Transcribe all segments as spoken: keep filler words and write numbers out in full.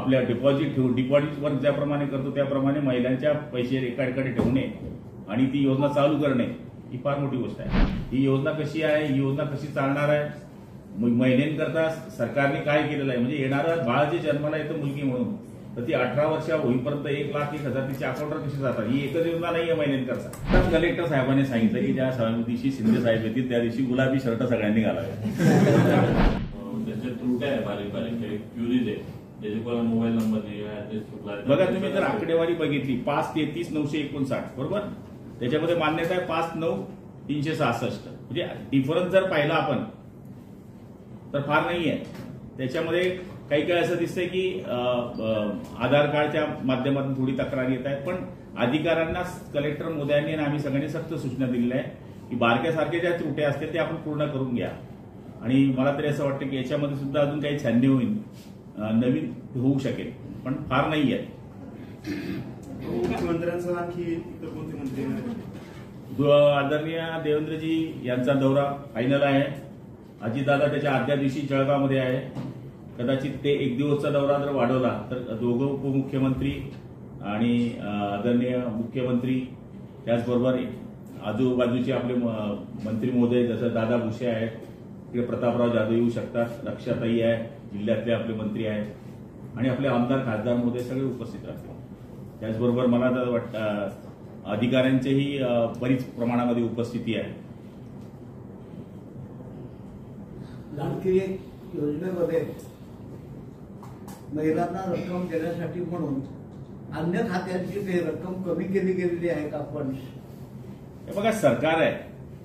आपल्या डिपॉझिट ठेवून deposit work ज्याप्रमाणे करतो त्याप्रमाणे महिलांच्या पैसे एका ठिकाणी ठेवणे आणि ती योजना चालू करणे ही फार मोठी गोष्ट आहे। ही योजना कशी आहे, ही योजना कशी चालणार आहे, महिलांकरता सरकारने काय केलेलं आहे, म्हणजे येणारं बाळ जे जन्माला येतं मुलगी म्हणून तर ती अठरा वर्ष होईपर्यंत एक लाख एक हजार तिच्या अकाउंटवर कशी जातात, ही एकच योजना नाहीये महिलांकरता। तर कलेक्टर साहेबांनी सांगितलं की ज्या दिवशी शिंदे साहेब येतील त्या दिवशी गुलाबी शर्ट सगळ्यांनी घालावे। त्याचे त्रुट्या आहे, बारीक बारीक क्युरीज आहे, त्याचे कोणा मोबाईल नंबर नाही, ऍड्रेस चुकला। बघा तुम्ही जर आकडेवारी बघितली पाच तेहतीस नऊशे एकोणसाठ बरोबर, त्याच्यामध्ये मान्यता आहे पाच नऊ तीनशे सहासष्ट, म्हणजे डिफरन्स जर पाहिला आपण तर फार नाहीये। त्याच्यामध्ये काही काही असं दिसतंय की आधार कार्डच्या माध्यमातून थोडी तक्रार येत आहेत, पण अधिकाऱ्यांना कलेक्टर मोदयांनी आणि आम्ही सगळ्यांनी सक्त सूचना दिलेल्या आहे की बारक्यासारख्या ज्या त्रुट्या असतील त्या आपण पूर्ण करून घ्या। आणि मला तरी असं वाटतं की याच्यामध्ये सुद्धा अजून काही छाननी होईल, नवीन होऊ शकेल, पण फार नाही आहे। मुख्यमंत्र्यांसह आणखी इतर कोणते मंत्री? आदरणीय देवेंद्रजी यांचा दौरा फायनल आहे। अजितदादा त्याच्या आदल्या दिवशी जळगावमध्ये आहे, कदाचित ते एक दिवसचा दौरा जर वाढवला तर दोघं उपमुख्यमंत्री आणि आदरणीय मुख्यमंत्री त्याचबरोबर आजूबाजूचे आपले मंत्री महोदय जसं दादा भुसे आहेत, तिकडे प्रतापराव जाधव येऊ शकतात, रक्षाताई आहे, जिल्ह्यातले आपले मंत्री आहेत आणि आपले आमदार खासदार महोदय सगळे उपस्थित राहतील। त्याचबरोबर मला तर वाटतं अधिकाऱ्यांचीही बरीच प्रमाणामध्ये उपस्थिती आहे। लाडकी योजनेमध्ये महिलांना रक्कम देण्यासाठी म्हणून अन्य खात्यांची काही रक्कम कमी केली गेलेली आहे का? आपण हे बघा, सरकार आहे,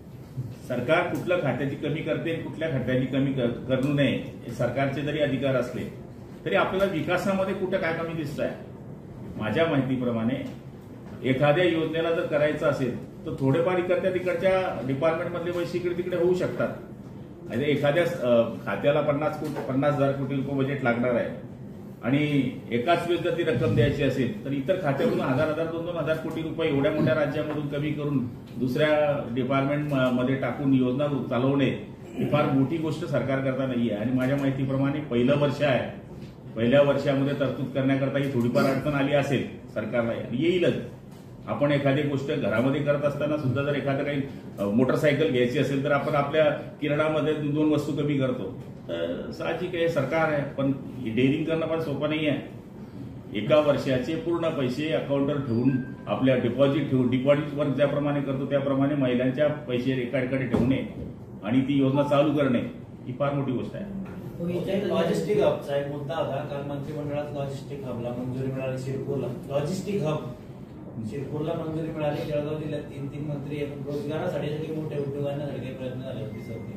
सरकार कुठल्या खात्याची कमी करते कुठल्या खात्याची कमी करू नये हे सरकारचे जरी अधिकार असले तरी आपल्याला विकासामध्ये कुठं काय कमी दिसत आहे। माझ्या माहितीप्रमाणे एखाद्या योजनेला जर करायचं असेल तर थोडेफार इकडच्या तिकडच्या डिपार्टमेंटमधले पैसे इकडे तिकडे होऊ शकतात। एखाद्या खात्याला पन्नास कोटी पन्नास हजार कोटी रुपये बजेट लागणार आहे आणि एकाच वेळेस जर ती रक्कम द्यायची असेल तर इतर खात्यावरून हजार हजार दोन दोन हजार कोटी रुपये एवढ्या मोठ्या राज्यामधून कमी करून दुसऱ्या डिपार्टमेंटमध्ये टाकून योजना चालवणे ही फार मोठी गोष्ट सरकार करता नाही आहे। आणि माझ्या माहितीप्रमाणे पहिलं वर्ष आहे, पहिल्या वर्षामध्ये तरतूद करण्याकरता ही थोडीफार अडचण आली असेल सरकारला, येईलच। आपण एखादी गोष्ट घरामध्ये करत असताना सुद्धा जर एखादं काही मोटरसायकल घ्यायची असेल तर आपण आपल्या किराणामध्ये दोन वस्तू कमी करतो, तर साहजिक आहे, सरकार आहे, पण डेअरिंग करणं पण सोपं नाही आहे। एका वर्षाचे पूर्ण पैसे अकाउंटवर ठेवून आपल्या डिपॉझिट ठेवून डिपॉझिट वर्क ज्याप्रमाणे करतो त्याप्रमाणे महिलांच्या पैसे एका ठिकाणी ठेवणे आणि ती योजना चालू करणे ही फार मोठी गोष्ट आहे। लॉजिस्टिक हबचा एक मुद्दा होता, काल मंत्रिमंडळात लॉजिस्टिक हबला मंजुरी मिळाली। शिरपूरला लॉजिस्टिक हब शिरपूरला मंजुरी मिळाली। जळगाव जिल्ह्यात तीन तीन मंत्री रोजगारासाठी मोठ्या उद्योगांसाठी काही प्रयत्न झाले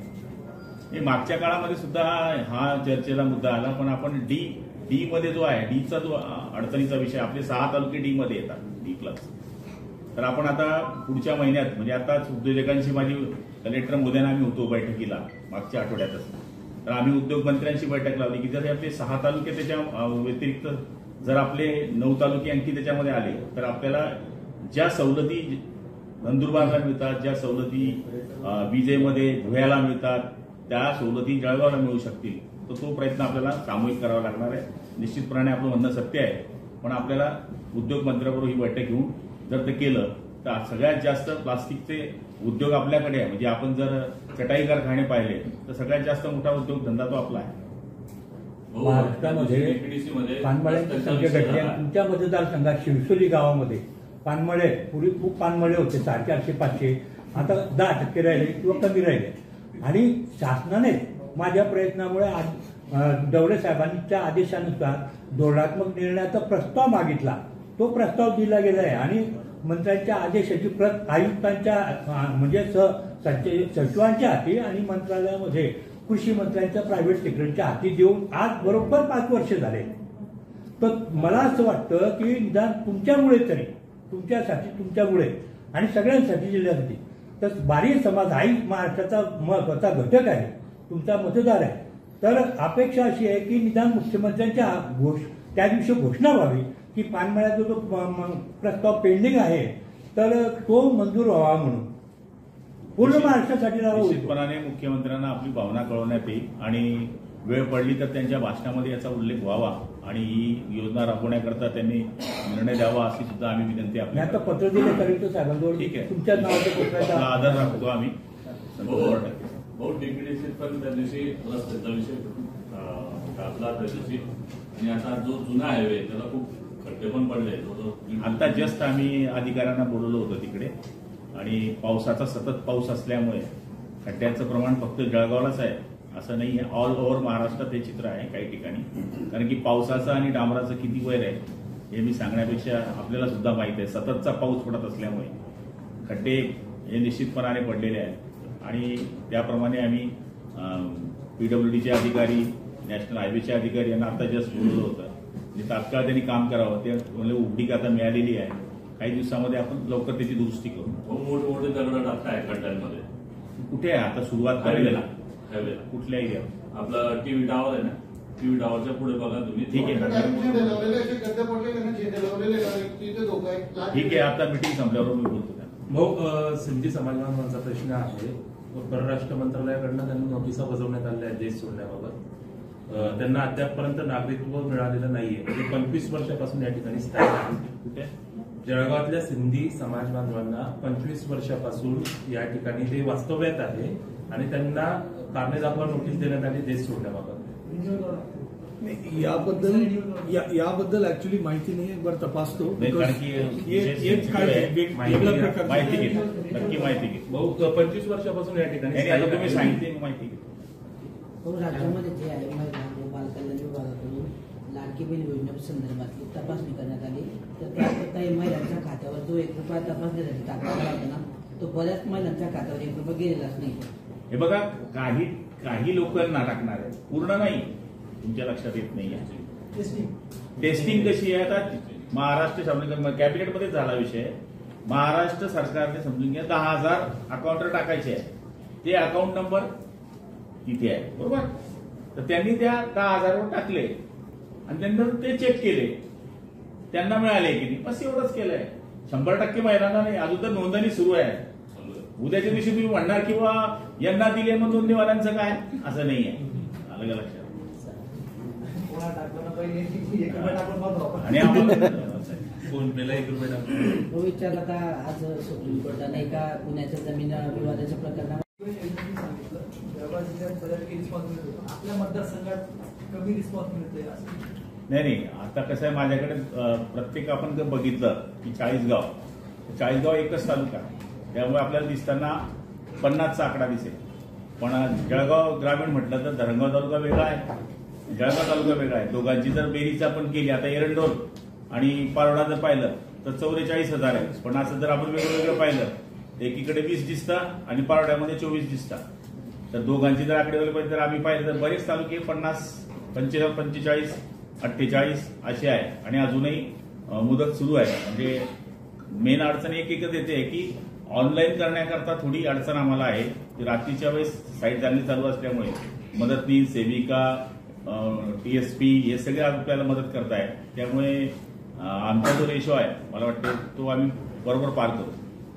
होते। मागच्या काळामध्ये सुद्धा हा चर्चेला मुद्दा आला, पण आपण डी डी मध्ये जो आहे डीचा जो अडचणीचा विषय, आपले सहा तालुके डी मध्ये येतात, डी प्लस। तर आपण आता पुढच्या महिन्यात म्हणजे आता उद्योजकांशी माझी कलेक्टर मोदयांना आम्ही होतो बैठकीला मागच्या आठवड्यातच, तर आम्ही उद्योग मंत्र्यांशी बैठक लावली की जर आपले सहा तालुके त्याच्या व्यतिरिक्त जर आपले नऊ तालुके आणखी त्याच्यामध्ये आले तर आपल्याला ज्या सवलती नंदुरबारला मिळतात, ज्या सवलती विजेमध्ये धुळ्याला मिळतात, त्या सवलती जळगावला मिळू शकतील, तर तो प्रयत्न आपल्याला सामूहिक करावा लागणार आहे। निश्चितपणे आपलं म्हणणं सत्य आहे, पण आपल्याला उद्योग मंत्र्याबरोबर ही बैठक घेऊन जर ते केलं तर सगळ्यात जास्त प्लास्टिकचे उद्योग आपल्याकडे आहे। म्हणजे आपण जर चटाई कारखाने पाहिले तर सगळ्यात जास्त मोठा उद्योग धंदा तो आपला आहे। महाराष्ट्रामध्ये पानमळ्यांची संख्या घटली आहे। तुमच्या मतदारसंघात शिरसोली गावामध्ये पानमळे पूर्वी खूप पानमळे होते, साडेचारशे पाचशे, आता दहा टक्के राहिले किंवा कमी राहिले। आणि शासनाने माझ्या प्रयत्नामुळे डवळे साहेबांच्या आदेशानुसार धोरणात्मक निर्णयाचा प्रस्ताव मागितला, तो प्रस्ताव दिला गेला आहे आणि मंत्र्यांच्या आदेशाची प्रत आयुक्तांच्या म्हणजे सचिवांच्या हाती आणि मंत्रालयामध्ये कृषी मंत्र्यांच्या प्रायव्हेट सेक्रेटरीच्या हाती देऊन आज बरोबर पाच वर्ष झाले। तर मला असं वाटतं की निदान तुमच्यामुळे तरी, तुमच्यासाठी, तुमच्यामुळे आणि सगळ्यांसाठी, जिल्ह्यासाठी, तर बारी समाज हाही महाराष्ट्राचा महत्वाचा घटक आहे, तुमचा मतदार आहे। तर अपेक्षा अशी आहे की निदान मुख्यमंत्र्यांच्या घोष त्या दिवशी घोषणा व्हावी की पानमळ्याचा जो प्रस्ताव पेंडिंग आहे तर तो मंजूर व्हावा म्हणून पूर्ण महाराष्ट्रासाठी निश्चितपणाने मुख्यमंत्र्यांना आपली भावना कळवण्यात येईल आणि वेळ पडली तर त्यांच्या भाषणामध्ये याचा उल्लेख व्हावा आणि ही योजना राबवण्याकरता त्यांनी निर्णय द्यावा अशी सुद्धा आम्ही विनंती मी आता आपल्याला पत्र दिले कलेक्टर साहेबांजवळ. ठीक आहे. तुमच्या नावाचं पत्राचा आपला आदर राखतो आम्ही शंभर टक्के. बहुत डिप्युटेशन पण त्या दिवशी रस्त्याचा विषय अं, गाजला त्या दिवशी. आणि आता जो जुना हायवे त्याला खूप खड्डे पण पडले. आता जस्ट आम्ही अधिकाऱ्यांना बोलवलं होतं तिकडे आणि पावसाचा सतत पाऊस असल्यामुळे खड्ड्याचं प्रमाण फक्त जळगावलाच आहे असं नाही आहे. ऑल ओव्हर महाराष्ट्रात हे चित्र आहे काही ठिकाणी. कारण की पावसाचं आणि डांबराचं किती वैर आहे हे मी सांगण्यापेक्षा आपल्याला सुद्धा माहिती आहे. सततचा पाऊस पडत असल्यामुळे खड्डे हे निश्चितपणाने पडलेले आहेत आणि त्याप्रमाणे आम्ही पीडब्ल्यूडीचे अधिकारी, नॅशनल हायवेचे अधिकारी यांना आता जस्ट बोलवलं होतं. म्हणजे तात्काळ त्यांनी काम करावं. ते म्हणजे उघडीक आता मिळालेली आहे. काही दिवसामध्ये आपण लवकर त्याची दुरुस्ती करू. मोठे मोठे दगड टाकताय खड्ड्यांमध्ये. कुठे आहे आता सुरुवात करायला हायवेला कुठल्या एरियात? आपलं टीव्ही टावर आहे ना, टीव्ही टावरच्या पुढे बघा तुम्ही. ठीक आहे ठीक आहे. आता मिटिंग संपल्यावर मी बोलतो त्यांना. भाऊ, सिंधी समाजबांधवांचा प्रश्न आहे. परराष्ट्र मंत्रालयाकडनं त्यांना नोटिसा बजावण्यात आल्या आहेत देश सोडण्याबाबत. अं, त्यांना अद्यापपर्यंत नागरिकत्व मिळालेलं नाहीये. म्हणजे पंचवीस वर्षापासून या ठिकाणी स्थायिक आहेत. कुठे? जळगावातल्या सिंधी समाज बांधवांना पंचवीस वर्षापासून या ठिकाणी ते वास्तव्यात आहे आणि त्यांना कारणे दाखवा नोटीस देण्यात आली देश सोडण्याबाबत. नाही, याबद्दल या- याबद्दल ऍक्च्युली माहिती नाही. एक बार तपासतो. नाही, कारण की एक- एक काय आहे. वेग- माहिती वेगळ्या घ्या. प्रकारचं- माहिती घे नक्की माहिती घे. भाऊ, पंचवीस वर्षापासून या ठिकाणी नाही, आता स्थायिक तुम्ही आहेत. सांगितली माहिती घे. हो, राज्यामध्ये जे आहे महिला व बालकल्याण विभागाकडून लाडकी बहीण योजनेसंदर्भातली तपासणी करण्यात आली. तर त्यात काही महिलांच्या खात्यावर जो एक रुपया तपासणीसाठी टाकला होता ना, तो बऱ्याच महिलांच्या खात्यावर एक रुपया गेलेलाच नाही. हे बघा, काही काही लोकांना टाकणार आहे, पूर्ण नाही. तुमच्या लक्षात येत नाही. टेस्टिंग कशी आहे? आता महाराष्ट्र शासन कॅबिनेटमध्ये झाला विषय. महाराष्ट्र सरकारने समजून घ्या दहा हजार अकाउंटवर टाकायचे आहे. ते अकाउंट नंबर तिथे आहे, बरोबर. तर त्यांनी त्या दहा हजारवर टाकले आणि नंतर ते चेक केले, त्यांना मिळाले की नाही, बस एवढंच केलंय. शंभर टक्के महिलांना नाही. अजून तर नोंदणी सुरू आहे. उद्याच्या दिवशी तुम्ही म्हणणार किंवा यांना दिले मग नोंदणीवाल्यांचं काय, असं नाही आहे. आलं का लक्षात? आणि आम्हाला फोन पेला एक रुपये टाकतो. तो विचारला का आज सुप्रीम कोर्टाने एका पुण्याच्या जमीन विवादाच्या प्रकरणावर जळगाव जिल्ह्यात बऱ्यापैकी रिस्पॉन्स मिळतो. आपल्या मतदारसंघात कमी रिस्पॉन्स मिळतोय असं नाही नाही. आता कसं आहे, माझ्याकडे अं, प्रत्येक आपण जर बघितलं की चाळीसगाव चाळीसगाव एकच तालुका, त्यामुळे आपल्याला दिसताना पन्नासचा आकडा दिसेल. पण जळगाव ग्रामीण म्हटलं तर धरणगाव तालुका वेगळा आहे, जळगाव तालुका वेगळा आहे. दोघांची जर बेरीज आपण केली, आता एरंडोल आणि पारोडा जर पाहिलं तर चौवेचाळीस हजार आहे. पण असं जर आपण वेगळं वेगळं पाहिलं, एकीकडे वीस दिसतात आणि पारोड्यामध्ये चोवीस दिसतात. तर दोघांची जर आकडेवारी पाहिजे तर आम्ही पाहिलं तर बरेच तालुके पन्नास पंचेचाळीस पंचेचाळीस अठ्ठेचाळीस असे आहे आणि अजूनही मुदत सुरू आहे. म्हणजे मेन अडचण एक एकच येते की ऑनलाईन करण्याकरता थोडी अडचण आम्हाला आहे. रात्रीच्या वेळेस साईट चालणी चालू असल्यामुळे मदतनीस, सेविका, टीएसपी हे सगळे आपल्याला मदत करताय. त्यामुळे आमचा जो रेशो आहे मला वाटतं तो आम्ही बरोबर पार करू.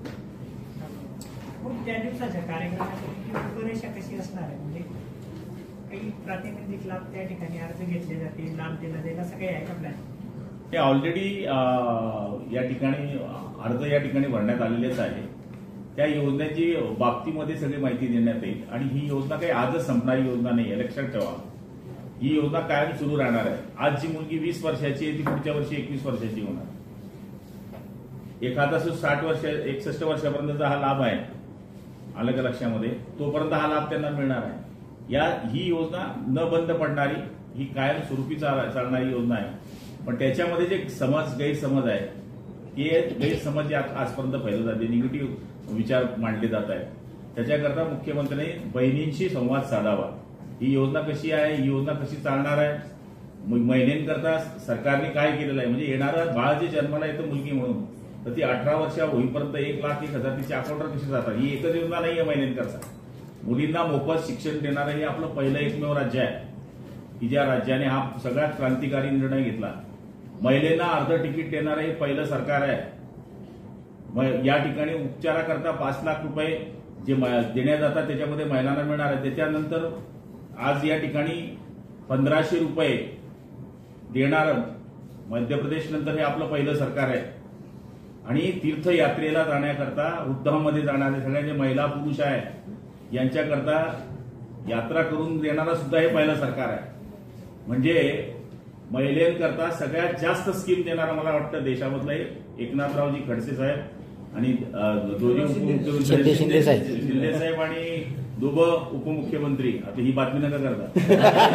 त्या दिवसाच्या कार्यक्रमाची रूपरेषा कशी असणार आहे? म्हणजे काही प्रातिनिधिक लाभ त्या ठिकाणी अर्ज घेतले जातील, लाभ दिला जाईल असं काही आहे का प्लॅन? हे ऑलरेडी या ठिकाणी अर्ज या ठिकाणी भरण्यात आलेलेच आहे. त्या योजनेची बाबतीमध्ये सगळी माहिती देण्यात येईल आणि ही योजना काही आजच संपणारी योजना नाही आहे, लक्षात ठेवा. ही योजना कायम सुरू राहणार आहे. आज जी मुलगी वीस वर्षाची आहे ती पुढच्या वर्षी एकवीस वर्षाची होणार. एखादा साठ वर्ष एकसष्ट वर्षापर्यंतचा हा लाभ आहे, आलं का लक्षामध्ये, तोपर्यंत हा लाभ त्यांना मिळणार आहे. या ही योजना न बंद पडणारी, ही कायम स्वरूपी चालणारी योजना आहे. पण त्याच्यामध्ये जे समज गैरसमज आहे, हे गैरसमज जे आजपर्यंत फैलत जाते, निगेटिव्ह विचार मांडले जात आहेत, त्याच्याकरता मुख्यमंत्र्यांनी बहिणींशी संवाद साधावा. ही योजना कशी आहे, ही योजना कशी चालणार आहे, महिलांकरता सरकारने काय केलेलं आहे. म्हणजे येणारं बाळ जे जन्माला येतं मुलगी म्हणून, तर ती अठरा वर्ष होईपर्यंत एक लाख एक हजार तिच्या अकाउंटवर कशी जातात. ही एकच योजना नाही आहे महिलांकरता. मुलींना मोफत शिक्षण देणारं हे आपलं पहिलं एकमेव राज्य आहे की ज्या राज्याने हा सगळ्यात क्रांतिकारी निर्णय घेतला. महिलेला अर्ध तिकीट देणारं हे पहिलं सरकार आहे. या ठिकाणी उपचाराकरता पाच लाख रुपये जे देण्यात जातात त्याच्यामध्ये महिलांना मिळणार आहे. त्याच्यानंतर आज या ठिकाणी पंधराशे रुपये देणारं मध्य प्रदेश नंतर हे आपलं पहिलं सरकार आहे आणि तीर्थयात्रेला जाण्याकरता वृद्धामध्ये जाणारे सगळ्या जे महिला पुरुष आहेत यांच्याकरता यात्रा करून देणारा सुद्धा हे पहिलं सरकार आहे. म्हणजे महिलांकरता सगळ्यात जास्त स्कीम देणारा मला वाटतं देशामधलं एकनाथरावजी खडसे साहेब आणि दोन्ही उपमुख्यमंत्री शिंदे साहेब आणि दोघं उपमुख्यमंत्री. आता ही बातमी नका करता.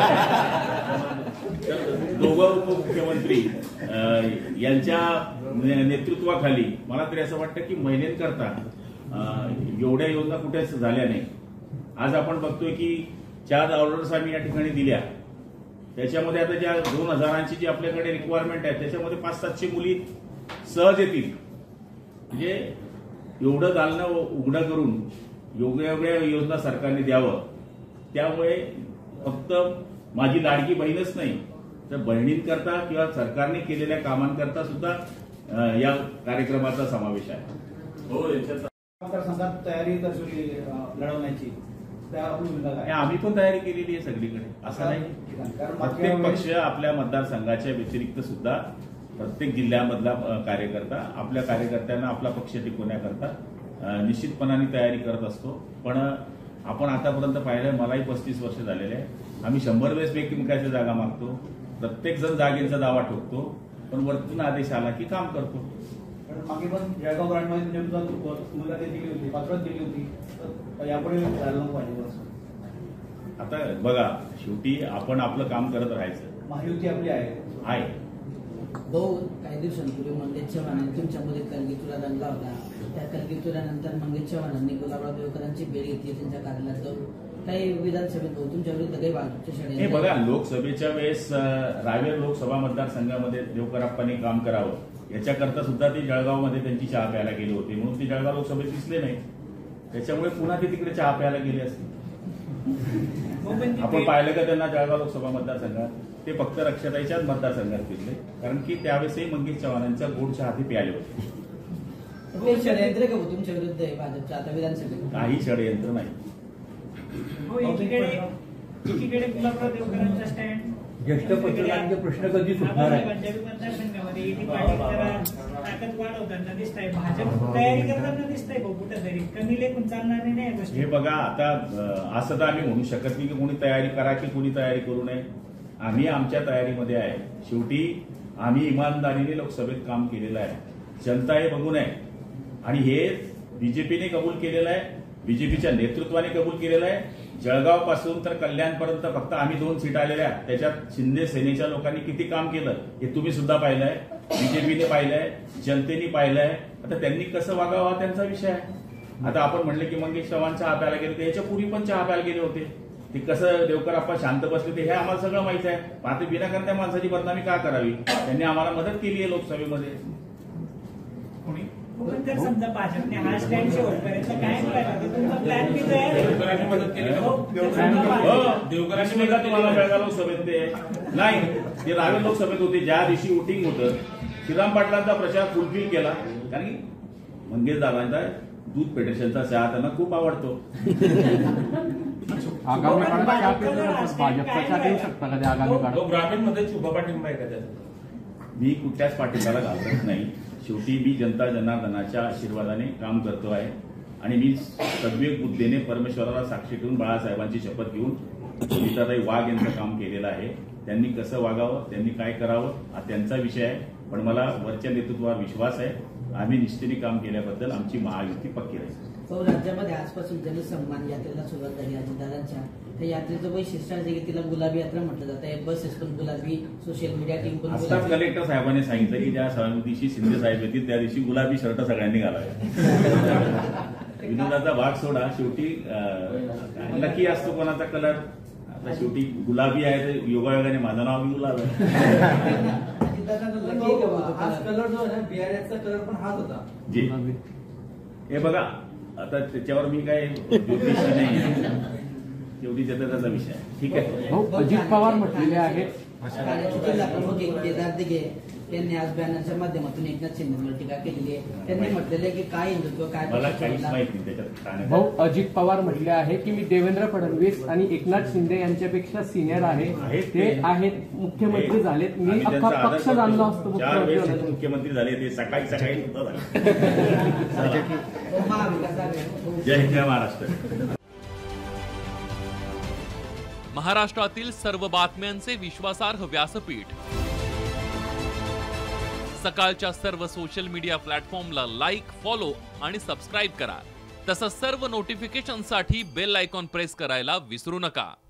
दोघं उपमुख्यमंत्री यांच्या नेतृत्वाखाली मला तरी असं वाटतं की महिलांकरता एवढ्या योजना कुठेच झाल्या नाही. आज आपण बघतोय की चार ऑर्डर्स आम्ही या ठिकाणी दिल्या, त्याच्यामध्ये आता ज्या दोन हजारांची जी आपल्याकडे रिक्वायरमेंट आहे त्याच्यामध्ये पाच सातशे मुली सहज येतील. म्हणजे एवढं दालनं उघडं करून वेगळ्या वेगळ्या योजना सरकारने द्यावं. त्यामुळे फक्त माझी लाडकी बहीणच नाही तर बहिणींकरता किंवा सरकारने केलेल्या कामांकरता सुद्धा या कार्यक्रमाचा समावेश आहे. हो, याच्यात मतदारसंघात तयारी दर्शवली लढवण्याची, आम्ही पण तयारी केलेली आहे सगळीकडे. असं नाही, प्रत्येक पक्ष आपल्या मतदारसंघाच्या व्यतिरिक्त सुद्धा प्रत्येक जिल्ह्यामधला कार्यकर्ता आपल्या कार्यकर्त्यांना आपला पक्ष टिकवण्याकरता निश्चितपणाने तयारी करत असतो. पण आपण आतापर्यंत पाहिलं, मलाही पस्तीस वर्ष झालेले आहे, आम्ही शंभर वेळेस बेकिमकाच्या जागा मागतो, प्रत्येक जण जागेचा दावा ठोकतो, पण वरतून आदेश आला की काम करतो. मागे पण जळगाव ब्रँडमध्ये मुलाखत दिली होती, पात्रता दिली होती, तर यापुढे झालं पाहिजे. आता बघा, शेवटी आपण आपलं काम करत राहायचं. महायुती आपली आहे आहे भाऊ, काही दिवसांपूर्वी मंगेश चव्हाणांनी तुमच्यामध्ये कलगीतुरा रंगला होता. त्या कलगीतुरानंतर मंगेश चव्हाणांनी गुलाबराव देवकरांची भेट घेतली त्यांच्या कार्यालयात जाऊन. काही विधानसभेत भाऊ तुमच्या विरुद्ध काही भाजपच्या हे बघा, लोकसभेच्या वेळेस रावेर लोकसभा मतदारसंघामध्ये देवकराप्पांनी काम करावं याच्याकरता सुद्धा ते जळगावमध्ये त्यांची चहा प्यायला गेले होते, म्हणून ते जळगाव लोकसभेत दिसले नाही. त्याच्यामुळे पुन्हा ते तिकडे चहा प्यायला गेले असते. आपण पाहिलं का त्यांना जळगाव लोकसभा मतदारसंघात? ते फक्त रक्षाताईच्याच मतदारसंघात फिरले, कारण की त्यावेळेसही मंगेश चव्हाणांच्या गोड चहा ते प्यायले होते. षडयंत्र का तुमच्या विरुद्ध आहे भाजपच्या आता विधानसभेत? काही षडयंत्र नाही. एकीकडे गुलाबराव देवकरांचा स्टँड, ज्येष्ठ पत्रकारांचे प्रश्न कधी सुटणार आहे? पंजाबी मतदारसंघामध्ये ईडी पाटील जरा ताकद वाढवताना दिसत आहे, भाजप तयारी करताना दिसत आहे. कुठेतरी कमी लेखून चालणार नाही गोष्टी. हे बघा, आता असं तर आम्ही म्हणू शकत नाही की कोणी तयारी करा की कोणी तयारी करू नये. आम्ही आमच्या तयारीमध्ये आहे. शेवटी आम्ही इमानदारीने लोकसभेत काम केलेलं आहे, जनता हे बघून आहे. आणि हे बीजेपीने कबूल केलेलं आहे, बीजेपीच्या नेतृत्वाने कबूल केलेलं आहे. जळगाव पासून तर कल्याणपर्यंत फक्त आम्ही दोन सीट आलेल्या, त्याच्यात शिंदे सेनेच्या लोकांनी किती काम केलं हे तुम्ही सुद्धा पाहिलंय, बीजेपीने पाहिलंय, जनतेने पाहिलंय. आता त्यांनी कसं वागावं हा त्यांचा विषय आहे. आता आपण म्हणलं की मंगेश चव्हाण चहा प्यायला गेले होते, याच्या पूर्वी पण चहा प्यायला गेले होते. ते कसं देवकराप्पा शांत बसले होते हे आम्हाला सगळं माहित आहे. आता विनाकारण त्या माणसाची बदनामी का करावी? त्यांनी आम्हाला मदत केली आहे लोकसभेमध्ये. कोणी पण जर समजा भाजपने हा स्टँड शेवटपर्यंत काय करायला तुमचा प्लॅन बी तयार आहे. देवकरांनी मदत केली का? देवकरांनी मदत तुम्हाला जळगाव लोकसभेत ते नाही, ते रावेर लोकसभेत होते ज्या दिवशी वोटिंग होतं. श्रीराम पाटलांचा प्रचार फुलफिल केला, कारण की मंगेश दादांचा दूध फेडरेशनचा चहा त्यांना खूप आवडतो. आगामी काळात भाजपचा देऊ शकता का? आगामी काळात ग्रामीणमध्ये उभा पाठिंबा आहे का त्याचा? मी कुठल्याच पाठिंब्याला घालत नाही. शेवटी मी जनता जनार्दनाच्या आशीर्वादाने काम करतो आहे आणि मी सद्विवेक बुद्धीने परमेश्वराला साक्षी ठेवून बाळासाहेबांची शपथ घेऊन गीताताई वाघ यांचं काम केलेलं आहे. त्यांनी कसं वागावं, त्यांनी काय करावं हा त्यांचा विषय आहे. पण मला वरच्या नेतृत्वावर विश्वास आहे. आम्ही निष्ठेने काम केल्याबद्दल आमची महायुती पक्की राहील. हो, राज्यामध्ये आजपासून जनसन्मान यात्रेला सुरुवात झाली अजितदादांच्या. त्या यात्रेचं वैशिष्ट्य आहे की तिला गुलाबी यात्रा म्हटलं जातं. आहे बसेस पण गुलाबी, सोशल मीडिया टीम पण आत्ताच गुलाबी. कलेक्टर साहेबांनी सांगितलं की ज्या दिवशी शिंदे साहेब येतील त्या दिवशी गुलाबी शर्ट सगळ्यांनी घालावे. विनोदाचा भाग सोडा, शेवटी नक्की असतो कोणाचा कलर. आता शेवटी गुलाबी आहे तर योगायोगाने माझं नाव बी गुलाब आहे. हाच कलर जो आहे बिहारचा कलर पण हाच होता जी. हे बघा, आता त्याच्यावर मी काय ज्योतिष नाही, शेवटी त्याचा त्याचा विषय आहे. ठीक आहे. अजित पवार म्हटलेले आहेत जिल्हा प्रमुख केदार दिघे त्यांनी आज बॅनरच्या माध्यमातून एकनाथ शिंदेवर टीका केलेली आहे. त्यांनी म्हटलेलं आहे की काय हिंदुत्व काय मला पक्ष काहीच चालला. माहिती नाही त्याच्यात. भाऊ अजित पवार म्हटले आहे की मी देवेंद्र फडणवीस आणि एकनाथ शिंदे यांच्यापेक्षा सिनियर आहे, आहेत ते ते. आहेत मुख्यमंत्री झालेत, मी आम्ही अख्खा त्यांचा आदर पक्ष करतो. जाणलो असतो चार वेळेस मुख्यमंत्री मुख्यमंत्री झाले ते सकाळी सकाळी सुद्धा झाले. तो महाविकास आघाडी जय जय महाराष्ट्र. महाराष्ट्रातील सर्व बातम्यांचे विश्वासार्ह व्यासपीठ, सकाळच्या सर्व सोशल मीडिया प्लॅटफॉर्मला लाईक, फॉलो आणि सबस्क्राईब करा. तसंच सर्व नोटिफिकेशनसाठी बेल आयकॉन प्रेस करायला विसरू नका.